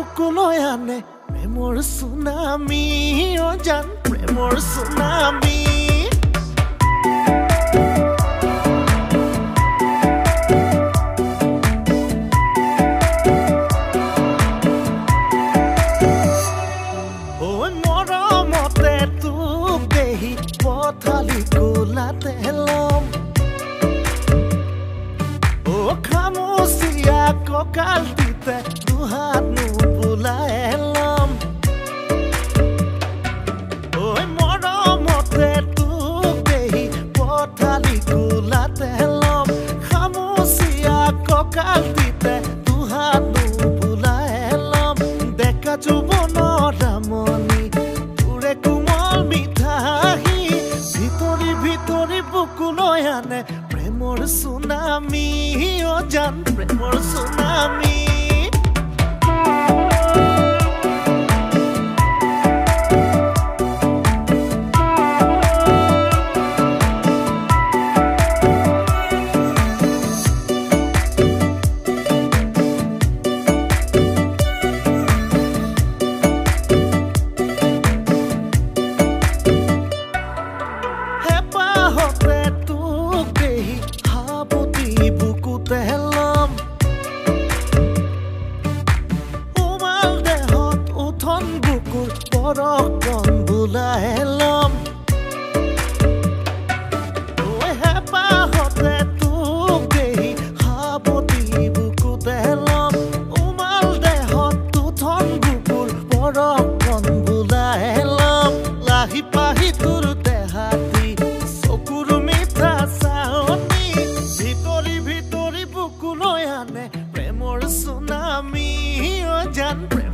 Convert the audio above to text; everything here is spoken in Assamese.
বুকুলৈ আনে প্ৰেমৰ সুনামি অজান প্ৰেমৰ সুনামি পথালি কোলাতে লম ও খামোচিয়া কঁকাল দিতে দুহাত নুবুলাই লম ঐ মৰমতে তোক দেহি পথালি কোলাতে লম খামোচিয়া কঁকাল দিতে দুহাত নুবুলাই লম ডেকা যৌৱনৰ ৰামনি তোৰে কোমল মিঠাই ভিতৰি বুকুলৈ আনে প্ৰেমৰ সুনামি অজান প্ৰেমৰ সুনামি পৰকণ বোলাই লম ঐ হেঁপাহতে তোক দেহি সাৱটি বুকুতে লম উমাল দেহত উঠন বুকুৰ পৰকণ বোলাই লম লাহি পাহি তোৰ দেহাতি চকুৰ মিঠা চাৱনি ভিতৰি বুকুলৈ আনে প্ৰেমৰ সুনামি অজান